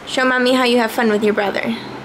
Show mommy how you have fun with your brother.